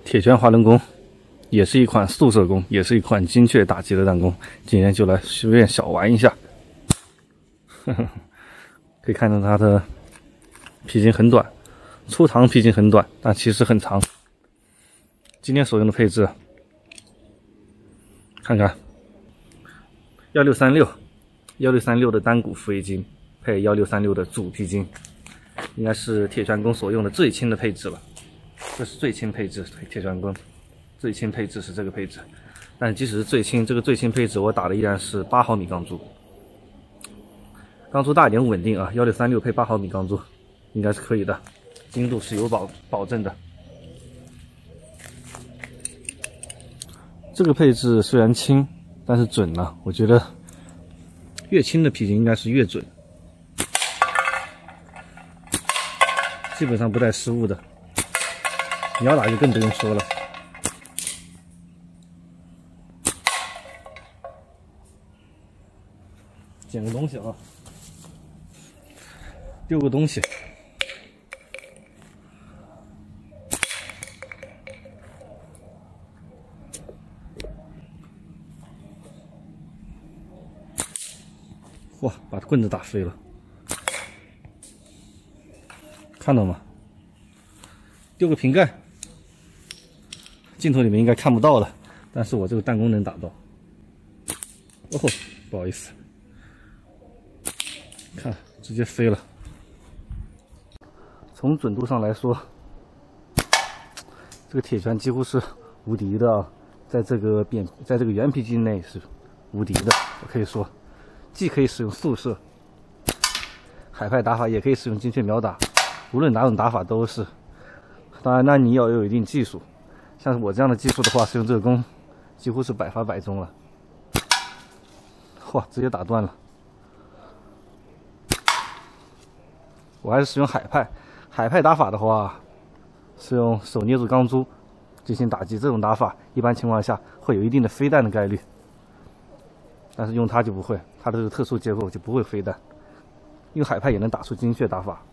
铁拳滑轮弓也是一款速射弓，也是一款精确打击的弹弓。今天就来随便小玩一下。可以看到它的皮筋很短，出膛皮筋很短，但其实很长。今天所用的配置，看看1636的单股复位筋配1636的主皮筋，应该是铁拳弓所用的最轻的配置了。这是最轻配置，铁拳弓最轻配置是这个配置。但即使是最轻，这个最轻配置我打的依然是8毫米钢珠。钢珠大一点稳定啊，1636配8毫米钢珠应该是可以的，精度是有保证的。这个配置虽然轻，但是准了。我觉得越轻的皮筋应该是越准，基本上不带失误的。你要打就更不用说了。捡个东西啊，丢个东西。哇，把棍子打飞了，看到吗？丢个瓶盖，镜头里面应该看不到了，但是我这个弹弓能打到。哦吼，不好意思，看直接飞了。从准度上来说，这个铁拳几乎是无敌的啊，在这个圆皮筋内是无敌的，我可以说。既可以使用速射，海派打法也可以使用精确秒打，无论哪种打法都是。当然，那你要有一定技术，像我这样的技术的话，使用这个弓几乎是百发百中了。哇，直接打断了！我还是使用海派，海派打法的话，是用手捏住钢珠进行打击，这种打法一般情况下会有一定的飞弹的概率。但是用它就不会，它的这个特殊结构就不会飞弹。用海派也能打出精确打法。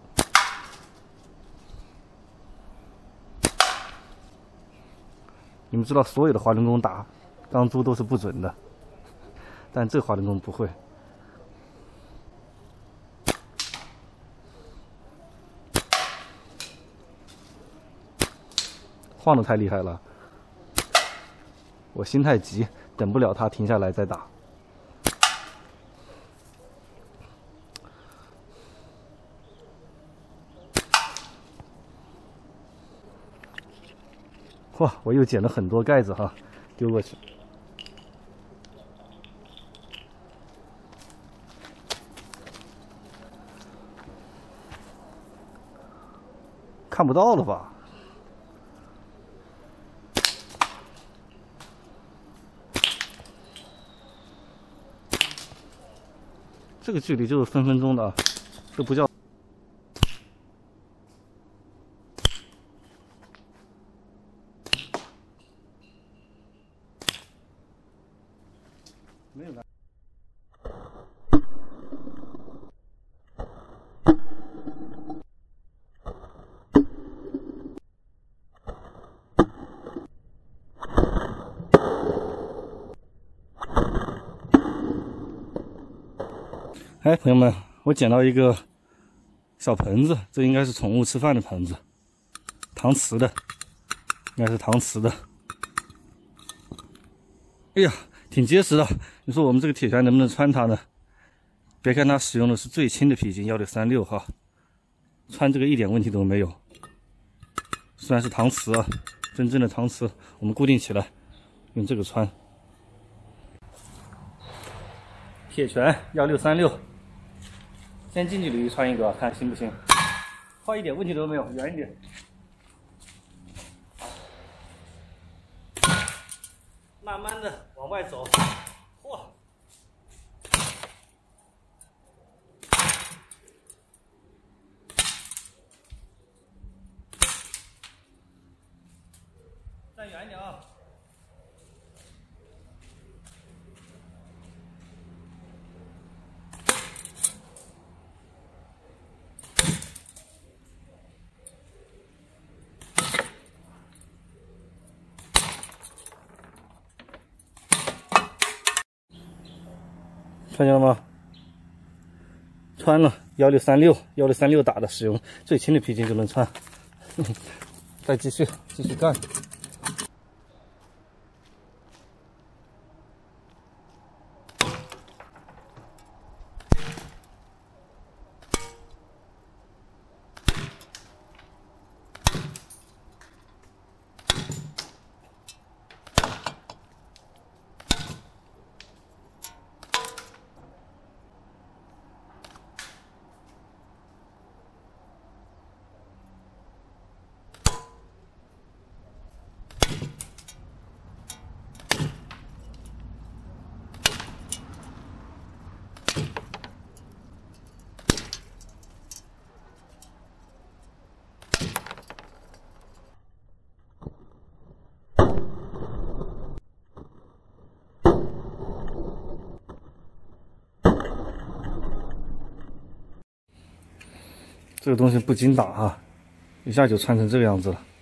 你们知道，所有的滑轮弓打钢珠都是不准的，但这滑轮弓不会。晃得太厉害了，我心太急，等不了它停下来再打。哇，我又捡了很多盖子哈，丢过去。看不到了吧？这个距离就是分分钟的啊，这不叫。没有的。哎，朋友们，我捡到一个小盆子，这应该是宠物吃饭的盆子，搪瓷的，应该是搪瓷的。哎呀，挺结实的。你说我们这个铁拳能不能穿它呢？别看它使用的是最轻的皮筋1636哈，穿这个一点问题都没有。虽然是搪瓷啊，真正的搪瓷，我们固定起来，用这个穿。铁拳1636，先近距离穿一个，看行不行？靠一点问题都没有，远一点。慢慢的往外走，嚯！站远一点啊！ 看见了吗？穿了1636打的，使用最轻的皮筋就能穿。再继续干。这个东西不经打啊，一下就穿成这个样子了。